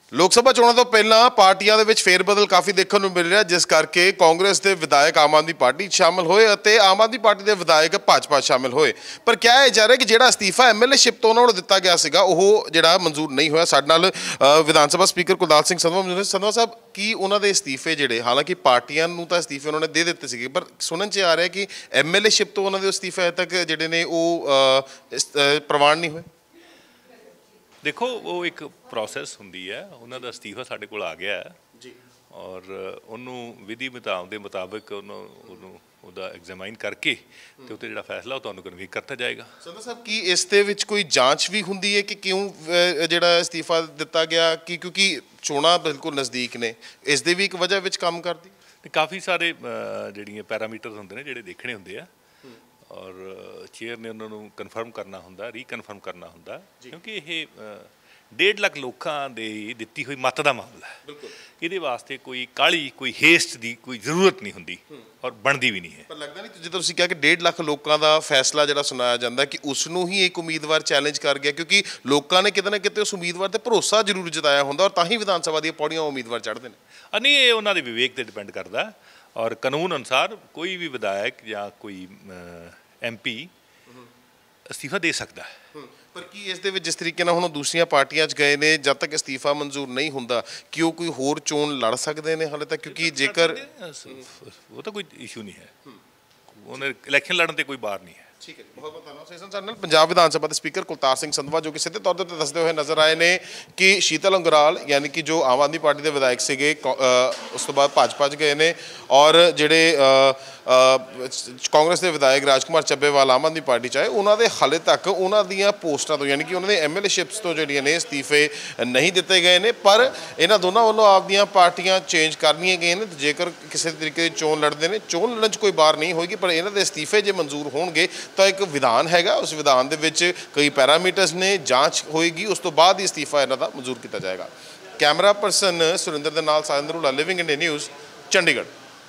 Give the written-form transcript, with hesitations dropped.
ਲੋਕ ਸਭਾ ਚੋਣਾਂ ਤੋਂ ਪਹਿਲਾਂ ਪਾਰਟੀਆਂ ਦੇ ਵਿੱਚ ਫੇਰਬਦਲ ਕਾਫੀ ਦੇਖਣ ਨੂੰ ਮਿਲ ਰਿਹਾ, ਜਿਸ ਕਰਕੇ ਕਾਂਗਰਸ ਦੇ ਵਿਧਾਇਕ ਆਮ ਆਦਮੀ ਪਾਰਟੀ ਸ਼ਾਮਲ ਹੋਏ ਅਤੇ ਆਮ ਆਦਮੀ ਪਾਰਟੀ ਦੇ ਵਿਧਾਇਕ ਭਾਜਪਾ ਸ਼ਾਮਲ ਹੋਏ। ਪਰ ਕਿਹਾ ਇਹ ਜਾ ਰਿਹਾ ਕਿ ਜਿਹੜਾ ਅਸਤੀਫਾ ਐਮਐਲਏਸ਼ਿਪ ਤੋਂ ਉਹਨਾਂ ਨੂੰ ਦਿੱਤਾ ਗਿਆ ਸੀਗਾ ਉਹ ਜਿਹੜਾ ਮਨਜ਼ੂਰ ਨਹੀਂ ਹੋਇਆ। ਸਾਡੇ ਨਾਲ ਵਿਧਾਨ ਸਭਾ ਸਪੀਕਰ ਕੁਲਤਾਰ ਸਿੰਘ ਸੰਧਵਾ ਮੌਜੂਦ ਨੇ। ਸੰਧਵਾ ਸਾਹਿਬ, ਕੀ ਉਹਨਾਂ ਦੇ ਅਸਤੀਫੇ ਜਿਹੜੇ, ਹਾਲਾਂਕਿ ਪਾਰਟੀਆਂ ਨੂੰ ਤਾਂ ਅਸਤੀਫੇ ਉਹਨਾਂ ਨੇ ਦੇ ਦਿੱਤੇ ਸੀਗੇ, ਪਰ ਸੁਣਨ 'ਚ ਆ ਰਿਹਾ ਕਿ ਐਮਐਲਏਸ਼ਿਪ ਤੋਂ ਉਹਨਾਂ ਦੇ ਅਸਤੀਫੇ ਹਜੇ ਤੱਕ ਜਿਹੜੇ ਨੇ ਉਹ ਪ੍ਰਵਾਨ ਨਹੀਂ ਹੋਏ। देखो वो एक प्रोसैस होंदी है, उन्हों का अस्तीफा साढ़े को आ गया है जी, और उन्होंने विधि के मुताबिक ਉਹਦਾ ਐਗਜ਼ਾਮਾਈਨ ਕਰਕੇ ਤੇ ਉੱਤੇ ਜਿਹੜਾ ਫੈਸਲਾ ਉਹ ਤੁਹਾਨੂੰ ਕਨਵੀ ਕਰਤਾ ਜਾਏਗਾ। ਸੰਧਵਾ ਸਾਹਿਬ, ਕੀ ਇਸ ਦੇ ਵਿੱਚ ਕੋਈ ਜਾਂਚ ਵੀ ਹੁੰਦੀ ਹੈ ਕਿ ਕਿਉਂ ਜਿਹੜਾ ਅਸਤੀਫਾ ਦਿੱਤਾ ਗਿਆ, ਕਿ ਕਿਉਂਕਿ ਚੋਣਾਂ ਬਿਲਕੁਲ ਨਜ਼ਦੀਕ ਨੇ, ਇਸ ਦੇ ਵੀ ਇੱਕ ਵਜ੍ਹਾ ਵਿੱਚ ਕੰਮ ਕਰਦੀ? ਤੇ ਕਾਫੀ ਸਾਰੇ ਜਿਹੜੀਆਂ ਪੈਰਾਮੀਟਰਸ ਹੁੰਦੇ ਨੇ ਜਿਹੜੇ ਦੇਖਣੇ ਹੁੰਦੇ ਆ, ਔਰ ਚੇਅਰ ਨੇ ਉਹਨਾਂ ਨੂੰ ਕਨਫਰਮ ਕਰਨਾ ਹੁੰਦਾ, ਰੀਕਨਫਰਮ ਕਰਨਾ ਹੁੰਦਾ, ਕਿਉਂਕਿ ਇਹ 1.5 ਲੱਖ ਲੋਕਾਂ ਦੇ ਦਿੱਤੀ ਹੋਈ ਮੱਤ ਦਾ ਮਾਮਲਾ ਹੈ। ਇਹਦੇ ਵਾਸਤੇ ਕੋਈ ਕਾਹਲੀ, ਕੋਈ ਹੇਸਟ ਦੀ ਕੋਈ ਜ਼ਰੂਰਤ ਨਹੀਂ ਹੁੰਦੀ ਔਰ ਬਣਦੀ ਵੀ ਨਹੀਂ ਹੈ। ਪਰ ਲੱਗਦਾ ਨਹੀਂ ਜਦੋਂ ਤੁਸੀਂ ਕਿਹਾ ਕਿ 1.5 ਲੱਖ ਲੋਕਾਂ ਦਾ ਫੈਸਲਾ ਜਿਹੜਾ ਸੁਣਾਇਆ ਜਾਂਦਾ ਕਿ ਉਸ ਨੂੰ ਹੀ ਇੱਕ ਉਮੀਦਵਾਰ ਚੈਲੰਜ ਕਰ ਗਿਆ, ਕਿਉਂਕਿ ਲੋਕਾਂ ਨੇ ਕਿਤੇ ਨਾ ਕਿਤੇ ਉਸ ਉਮੀਦਵਾਰ ਤੇ ਭਰੋਸਾ ਜ਼ਰੂਰ ਜਤਾਇਆ ਹੁੰਦਾ ਔਰ ਤਾਂ ਹੀ ਵਿਧਾਨ ਸਭਾ ਦੀਆਂ ਪੌੜੀਆਂ ਉਮੀਦਵਾਰ ਚੜ੍ਹਦੇ ਨੇ। ਨਹੀਂ, ਇਹ ਉਹਨਾਂ ਦੇ ਵਿਵੇਕ 'ਤੇ ਡਿਪੈਂਡ ਕਰਦਾ, ਔਰ ਕਾਨੂੰਨ ਅਨੁਸਾਰ ਕੋਈ ਵੀ ਵਿਧਾਇਕ ਜਾਂ ਕੋਈ MP ਅਸਤੀਫਾ ਦੇ ਸਕਦਾ ਹੈ। ਪਰ ਕੀ ਇਸ ਦੇ ਵਿੱਚ ਜਿਸ ਤਰੀਕੇ ਨਾਲ ਹੁਣ ਦੂਸਰੀਆਂ ਪਾਰਟੀਆਂ 'ਚ ਗਏ ਨੇ, ਜਦ ਤੱਕ ਅਸਤੀਫਾ ਮਨਜ਼ੂਰ ਨਹੀਂ ਹੁੰਦਾ ਕਿ ਉਹ ਕੋਈ ਹੋਰ ਚੋਣ ਲੜ ਸਕਦੇ ਨੇ ਹਾਲੇ ਤੱਕ? ਕਿਉਂਕਿ ਜੇਕਰ ਉਹ ਤਾਂ ਕੋਈ ਇਸ਼ੂ ਨਹੀਂ ਹੈ, ਉਹਨੇ ਇਲੈਕਸ਼ਨ ਲੜਨ 'ਤੇ ਕੋਈ ਬਾਰ ਨਹੀਂ ਹੈ। ਠੀਕ ਹੈ, ਬਹੁਤ ਬਹੁਤ ਧੰਨਵਾਦ। ਸੈਸ਼ਨ ਸਾਡੇ ਨਾਲ ਪੰਜਾਬ ਵਿਧਾਨ ਸਭਾ ਦੇ ਸਪੀਕਰ ਕੁਲਤਾਰ ਸਿੰਘ ਸੰਧਵਾ, ਜੋ ਕਿ ਸਿੱਧੇ ਤੌਰ 'ਤੇ ਦੱਸਦੇ ਹੋਏ ਨਜ਼ਰ ਆਏ ਨੇ ਕਿ ਸ਼ੀਤਲ ਉਂਗਰਾਲ ਯਾਨੀ ਕਿ ਜੋ ਆਮ ਆਦਮੀ ਪਾਰਟੀ ਦੇ ਵਿਧਾਇਕ ਸੀਗੇ, ਉਸ ਤੋਂ ਬਾਅਦ ਭਾਜਪਾ 'ਚ ਗਏ ਨੇ, ਔਰ ਜਿਹੜੇ ਕਾਂਗਰਸ ਦੇ ਵਿਧਾਇਕ ਰਾਜਕੁਮਾਰ ਚੱਬੇਵਾਲ ਆਮ ਆਦਮੀ ਪਾਰਟੀ 'ਚ ਆਏ, ਉਹਨਾਂ ਦੇ ਹਾਲੇ ਤੱਕ ਉਹਨਾਂ ਦੀਆਂ ਪੋਸਟਾਂ ਤੋਂ ਯਾਨੀ ਕਿ ਉਹਨਾਂ ਦੇ MLAਸ਼ਿਪਸ ਤੋਂ ਜਿਹੜੀਆਂ ਨੇ ਅਸਤੀਫੇ ਨਹੀਂ ਦਿੱਤੇ ਗਏ ਨੇ। ਪਰ ਇਹਨਾਂ ਦੋਨਾਂ ਵੱਲੋਂ ਆਪਦੀਆਂ ਪਾਰਟੀਆਂ ਚੇਂਜ ਕਰਨੀਆਂ ਗਈਆਂ ਨੇ। ਜੇਕਰ ਕਿਸੇ ਤਰੀਕੇ ਦੀ ਚੋਣ ਲੜਦੇ ਨੇ, ਚੋਣ ਲੜਨ 'ਚ ਕੋਈ ਬਾਰ ਨਹੀਂ ਹੋਏਗੀ, ਪਰ ਇਹਨਾਂ ਦੇ ਅਸਤੀਫੇ ਜੇ ਮਨਜ਼ੂਰ ਹੋਣਗੇ ਤਾਂ ਇੱਕ ਵਿਧਾਨ ਹੈਗਾ, ਉਸ ਵਿਧਾਨ ਦੇ ਵਿੱਚ ਕਈ ਪੈਰਾਮੀਟਰਸ ਨੇ, ਜਾਂਚ ਹੋਏਗੀ, ਉਸ ਤੋਂ ਬਾਅਦ ਹੀ ਅਸਤੀਫਾ ਇਹਨਾਂ ਦਾ ਮਨਜ਼ੂਰ ਕੀਤਾ ਜਾਏਗਾ। ਕੈਮਰਾ ਪਰਸਨ ਸੁਰਿੰਦਰ ਦੇ ਨਾਲ Sajinder Hulla, living India News, Chandigarh.